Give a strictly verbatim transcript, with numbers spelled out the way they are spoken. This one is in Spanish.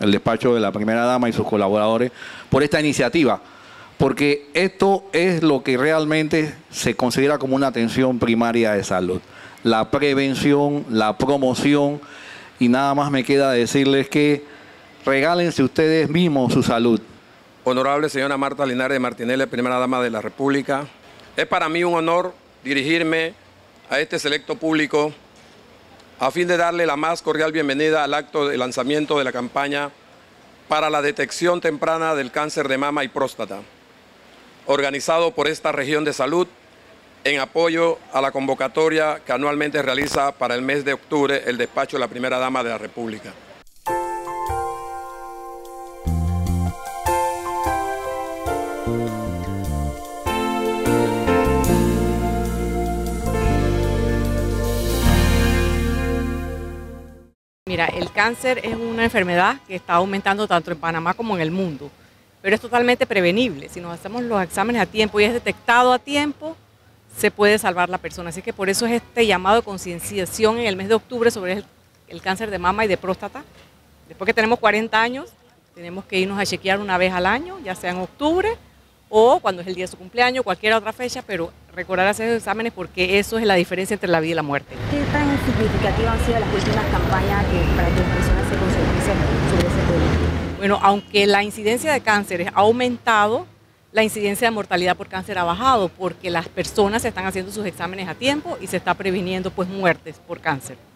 el despacho de la primera dama y sus colaboradores por esta iniciativa, porque esto es lo que realmente se considera como una atención primaria de salud. La prevención, la promoción, y nada más me queda decirles que regálense ustedes mismos su salud. Honorable señora Marta Linares de Martinelli, primera dama de la República, es para mí un honor dirigirme a este selecto público a fin de darle la más cordial bienvenida al acto de lanzamiento de la campaña para la detección temprana del cáncer de mama y próstata, organizado por esta región de salud en apoyo a la convocatoria que anualmente realiza para el mes de octubre el despacho de la primera dama de la República. Mira, el cáncer es una enfermedad que está aumentando tanto en Panamá como en el mundo, pero es totalmente prevenible. Si nos hacemos los exámenes a tiempo y es detectado a tiempo, se puede salvar la persona. Así que por eso es este llamado de concienciación en el mes de octubre sobre el, el cáncer de mama y de próstata. Después que tenemos cuarenta años, tenemos que irnos a chequear una vez al año, ya sea en octubre o cuando es el día de su cumpleaños, cualquier otra fecha, pero recordar hacer esos exámenes porque eso es la diferencia entre la vida y la muerte. ¿Qué tan significativas han sido las últimas campañas que, para que las personas se conciencien sobre ese tema? Bueno, aunque la incidencia de cánceres ha aumentado, la incidencia de mortalidad por cáncer ha bajado porque las personas se están haciendo sus exámenes a tiempo y se está previniendo pues muertes por cáncer.